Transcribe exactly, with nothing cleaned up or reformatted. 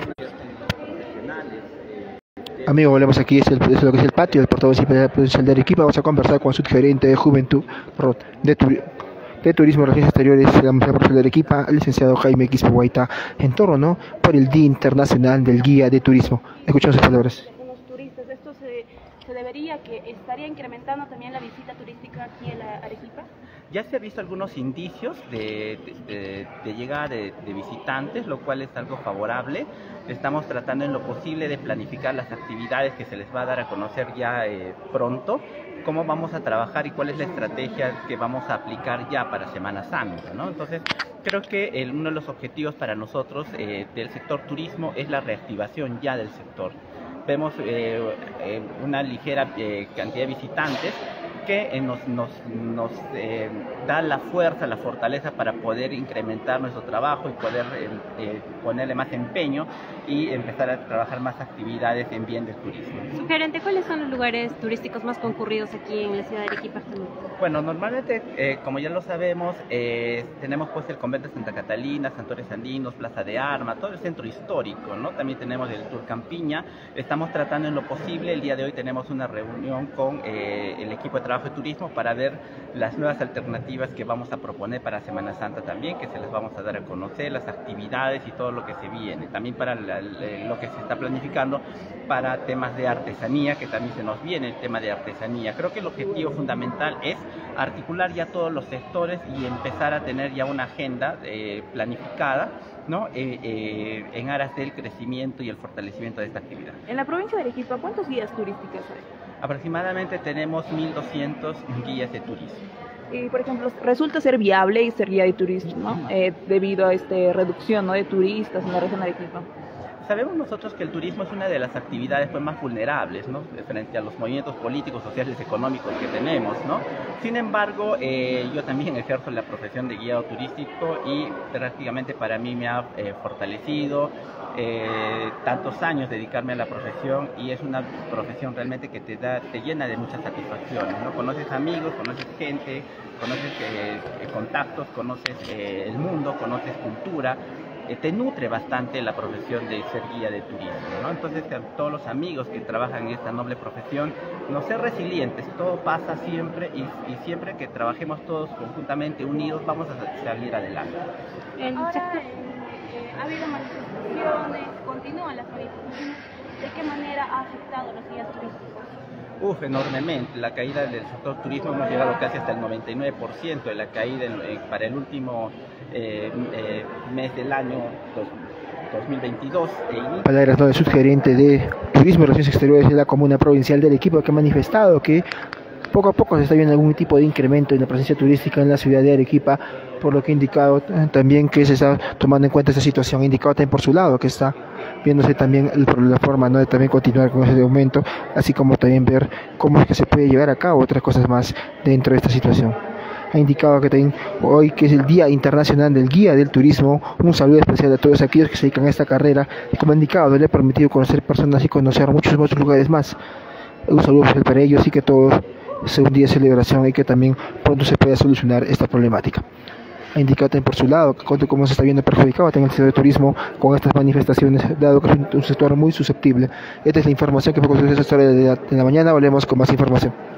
Amigo, volvemos aquí, es, el, es lo que es el patio del portavoz provincial de Arequipa. Vamos a conversar con su gerente de Juventud, perdón, de, tu, de Turismo y Relaciones Exteriores de la Municipalidad Provincial de Arequipa, el licenciado Jaime Quispe Guaita, en torno, ¿no?, por el Día Internacional del Guía de Turismo. Escuchamos sus palabras. Algunos turistas, ¿esto se, se debería, que estaría incrementando también la visita turística aquí en la Arequipa? Ya se ha visto algunos indicios de, de, de llegada de, de visitantes, lo cual es algo favorable. Estamos tratando en lo posible de planificar las actividades que se les va a dar a conocer ya eh, pronto, cómo vamos a trabajar y cuál es la estrategia que vamos a aplicar ya para Semana Santa, ¿no? Entonces, creo que el, uno de los objetivos para nosotros eh, del sector turismo es la reactivación ya del sector. Vemos eh, eh, una ligera eh, cantidad de visitantes que eh, nos, nos, nos eh, da la fuerza, la fortaleza para poder incrementar nuestro trabajo y poder eh, eh, ponerle más empeño y empezar a trabajar más actividades en bien del turismo. Sugerente, ¿cuáles son los lugares turísticos más concurridos aquí en la ciudad de Arequipa? Bueno, normalmente, eh, como ya lo sabemos, eh, tenemos pues el convento de Santa Catalina, Santores Andinos, Plaza de Armas, todo el centro histórico, ¿no? También tenemos el Tour Campiña. Estamos tratando en lo posible, el día de hoy tenemos una reunión con eh, el equipo de trabajo de turismo para ver las nuevas alternativas que vamos a proponer para Semana Santa también, que se les vamos a dar a conocer, las actividades y todo lo que se viene. También para la, lo que se está planificando para temas de artesanía, que también se nos viene el tema de artesanía. Creo que el objetivo fundamental es articular ya todos los sectores y empezar a tener ya una agenda eh, planificada, ¿no? Eh, eh, en aras del crecimiento y el fortalecimiento de esta actividad. En la provincia de Arequipa, ¿cuántos guías turísticos hay? Aproximadamente tenemos mil doscientos guías de turismo. Y, por ejemplo, resulta ser viable y ser guía de turismo, ¿no? Eh, debido a esta reducción, ¿no?, de turistas en la región de Arequipa. Sabemos nosotros que el turismo es una de las actividades pues, más vulnerables, ¿no?, frente a los movimientos políticos, sociales, económicos que tenemos, ¿no? Sin embargo, eh, yo también ejerzo la profesión de guiado turístico y prácticamente para mí me ha eh, fortalecido eh, tantos años dedicarme a la profesión, y es una profesión realmente que te da, te llena de muchas satisfacciones, ¿no? Conoces amigos, conoces gente, conoces eh, contactos, conoces eh, el mundo, conoces cultura. Eh, te nutre bastante la profesión de ser guía de turismo, ¿no? Entonces, a todos los amigos que trabajan en esta noble profesión, no ser resilientes, todo pasa siempre y, y siempre que trabajemos todos conjuntamente, unidos, vamos a salir adelante. El sector, eh, ha habido manifestaciones, continúan las manifestaciones. ¿De qué manera ha afectado a los guías turísticos? Uf, enormemente. La caída del sector turismo hemos llegado casi hasta el noventa y nueve por ciento de la caída en, eh, para el último eh, eh, mes del año dos mil veintidós. E Palabras del subgerente de Turismo y Relaciones Exteriores de la Comuna Provincial de Arequipa, que ha manifestado que poco a poco se está viendo algún tipo de incremento en la presencia turística en la ciudad de Arequipa, por lo que ha indicado también que se está tomando en cuenta esta situación. Ha indicado también por su lado que está viéndose también la forma, ¿no?, de también continuar con ese aumento, así como también ver cómo es que se puede llevar a cabo otras cosas más dentro de esta situación. Ha indicado que también hoy, que es el Día Internacional del Guía del Turismo, un saludo especial a todos aquellos que se dedican a esta carrera, y como ha indicado, no le ha permitido conocer personas y conocer muchos otros lugares más. Un saludo especial para ellos y que todos sea un día de celebración y que también pronto se pueda solucionar esta problemática. Ha indicado también por su lado que cómo se está viendo perjudicado también el sector de turismo con estas manifestaciones, dado que es un sector muy susceptible. Esta es la información que fue con ustedes esta hora de la, de la mañana. Volvemos con más información.